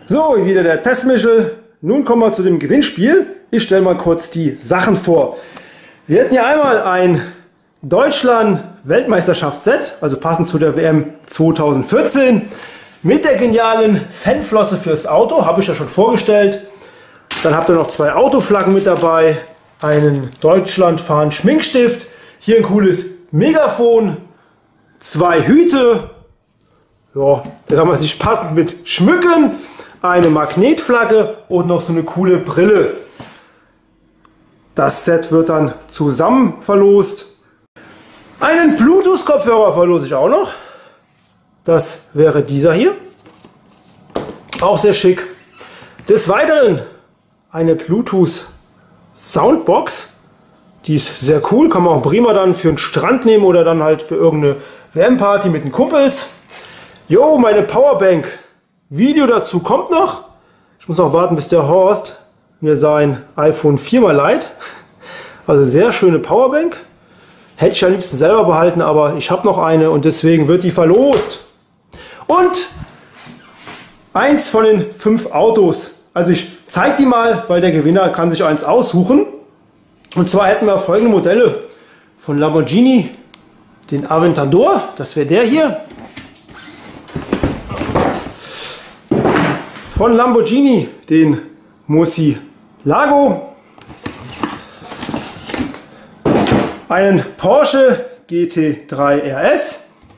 So, wieder der Testmichel. Nun kommen wir zu dem Gewinnspiel. Ich stelle mal kurz die Sachen vor. Wir hätten ja einmal ein Deutschland-Weltmeisterschaftsset, also passend zu der WM 2014, mit der genialen Fanflosse fürs Auto, habe ich ja schon vorgestellt. Dann habt ihr noch zwei Autoflaggen mit dabei, einen Deutschland-Fahnen-Schminkstift, hier ein cooles Megafon, zwei Hüte, ja, da kann man sich passend mit schmücken, eine Magnetflagge und noch so eine coole Brille. Das Set wird dann zusammen verlost. Einen Bluetooth-Kopfhörer verlose ich auch noch. Das wäre dieser hier. Auch sehr schick. Des Weiteren eine Bluetooth-Soundbox. Die ist sehr cool. Kann man auch prima dann für einen Strand nehmen oder dann halt für irgendeine WM-Party mit den Kumpels. Jo, meine Powerbank. Video dazu kommt noch. Ich muss auch warten, bis der Horst mir sein iPhone 4 mal leiht. Also sehr schöne Powerbank. Hätte ich am liebsten selber behalten, aber ich habe noch eine und deswegen wird die verlost. Und eins von den 5 Autos. Also ich zeige die mal, weil der Gewinner kann sich eins aussuchen. Und zwar hätten wir folgende Modelle von Lamborghini. Den Aventador, das wäre der hier. Von Lamborghini den Murcielago. Einen Porsche GT3 RS.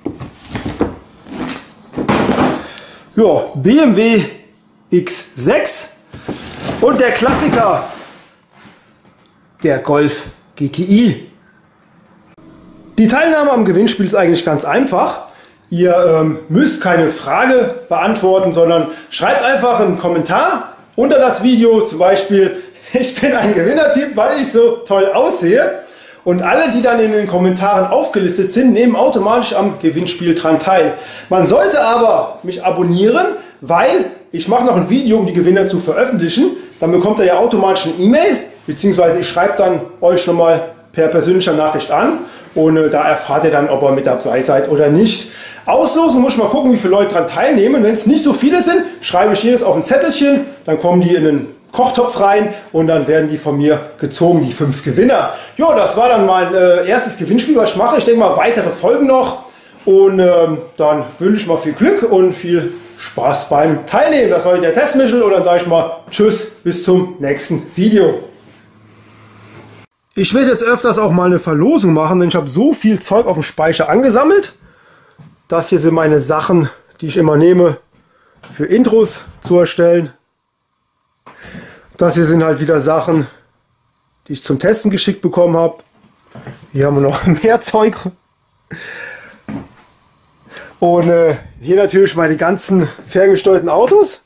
Ja, BMW X6 und der Klassiker, der Golf GTI. Die Teilnahme am Gewinnspiel ist eigentlich ganz einfach. Ihr müsst keine Frage beantworten, sondern schreibt einfach einen Kommentar unter das Video, zum Beispiel, ich bin ein Gewinnertyp, weil ich so toll aussehe. Und alle, die dann in den Kommentaren aufgelistet sind, nehmen automatisch am Gewinnspiel dran teil. Man sollte aber mich abonnieren, weil ich mache noch ein Video, um die Gewinner zu veröffentlichen. Dann bekommt ihr ja automatisch eine E-Mail, beziehungsweise ich schreibe dann euch nochmal per persönlicher Nachricht an. Und da erfahrt ihr dann, ob ihr mit dabei seid oder nicht. Auslosen muss ich mal gucken, wie viele Leute daran teilnehmen. Wenn es nicht so viele sind, schreibe ich jedes auf ein Zettelchen, dann kommen die in den Kochtopf rein und dann werden die von mir gezogen, die 5 Gewinner. Jo, das war dann mein erstes Gewinnspiel, was ich mache. Ich denke mal, weitere folgen noch. Und dann wünsche ich mal viel Glück und viel Spaß beim Teilnehmen. Das war der Testmichel und dann sage ich mal Tschüss, bis zum nächsten Video. Ich werde jetzt öfters auch mal eine Verlosung machen, denn ich habe so viel Zeug auf dem Speicher angesammelt. Das hier sind meine Sachen, die ich immer nehme, für Intros zu erstellen. Das hier sind halt wieder Sachen, die ich zum Testen geschickt bekommen habe. Hier haben wir noch mehr Zeug. Und hier natürlich meine ganzen ferngesteuerten Autos.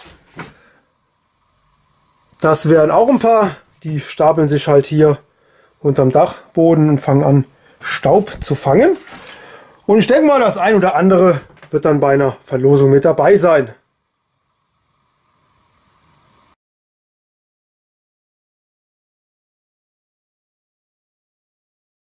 Das wären auch ein paar. Die stapeln sich halt hier unterm Dachboden und fangen an, Staub zu fangen. Und ich denke mal, das ein oder andere wird dann bei einer Verlosung mit dabei sein.